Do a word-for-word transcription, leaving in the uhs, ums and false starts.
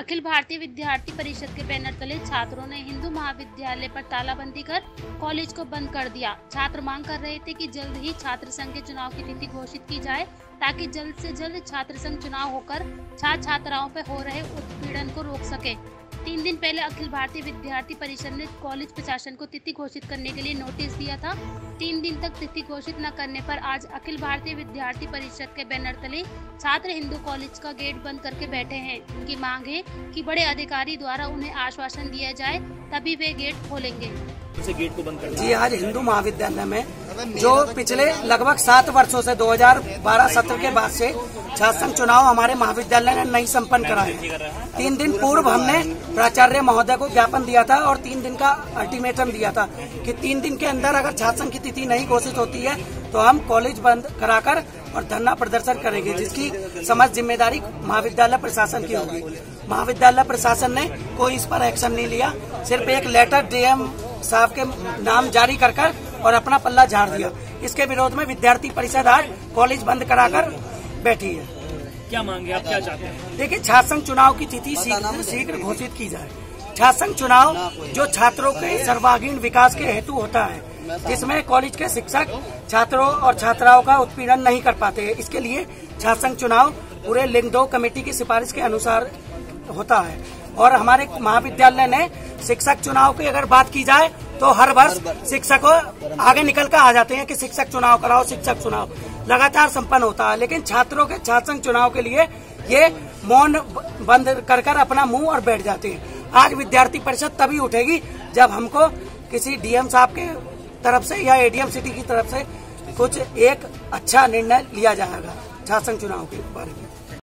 अखिल भारतीय विद्यार्थी परिषद के बैनर तले छात्रों ने हिंदू महाविद्यालय पर तालाबंदी कर कॉलेज को बंद कर दिया। छात्र मांग कर रहे थे कि जल्द ही छात्र संघ के चुनाव की तिथि घोषित की जाए ताकि जल्द से जल्द छात्र संघ चुनाव होकर छात्र छात्राओं पर हो रहे उत्पीड़न को रोक सके। तीन दिन पहले अखिल भारतीय विद्यार्थी परिषद ने कॉलेज प्रशासन को तिथि घोषित करने के लिए नोटिस दिया था। तीन दिन तक तिथि घोषित न करने पर आज अखिल भारतीय विद्यार्थी परिषद के बैनर तले छात्र हिंदू कॉलेज का गेट बंद करके बैठे हैं। उनकी मांग है कि बड़े अधिकारी द्वारा उन्हें आश्वासन दिया जाए तभी वे गेट खोलेंगे। गेट को बंद कर जी, आज हिंदू महाविद्यालय में जो पिछले लगभग सात वर्षों से दो हज़ार बारह सत्र के बाद से छात्र संघ चुनाव हमारे महाविद्यालय ने नहीं संपन्न कराए। तीन दिन पूर्व हमने प्राचार्य महोदय को ज्ञापन दिया था और तीन दिन का अल्टीमेटम दिया था कि तीन दिन के अंदर अगर छात्र संघ की तिथि नहीं घोषित होती है तो हम कॉलेज बंद कराकर और धरना प्रदर्शन करेंगे, जिसकी समस्त जिम्मेदारी महाविद्यालय प्रशासन की होगी। महाविद्यालय प्रशासन ने कोई इस पर एक्शन नहीं लिया, सिर्फ एक लेटर डीएम साहब के नाम जारी कर कर और अपना पल्ला झाड़ दिया। इसके विरोध में विद्यार्थी परिषद आज कॉलेज बंद कराकर बैठी है। क्या मांगे, आप क्या चाहते हैं? देखिए, छात्र संघ चुनाव की तिथि शीघ्र शीघ्र घोषित की जाए। छात्र संघ चुनाव जो छात्रों के सर्वांगीण विकास के हेतु होता है, जिसमें कॉलेज के शिक्षक छात्रों और छात्राओं का उत्पीड़न नहीं कर पाते। इसके लिए छात्र संघ चुनाव पूरे लिंग दो कमेटी की सिफारिश के अनुसार होता है। और हमारे महाविद्यालय ने शिक्षक चुनाव की अगर बात की जाए तो हर वर्ष शिक्षकों आगे निकल कर आ जाते हैं कि शिक्षक चुनाव कराओ, शिक्षक चुनाव लगातार संपन्न होता है। लेकिन छात्रों के छात्र संघ चुनाव के लिए ये मौन बंद कर कर अपना मुंह और बैठ जाते हैं। आज विद्यार्थी परिषद तभी उठेगी जब हमको किसी डीएम साहब के तरफ से या एडीएम सिटी की तरफ से कुछ एक अच्छा निर्णय लिया जाएगा छात्र संघ चुनाव के बारे में।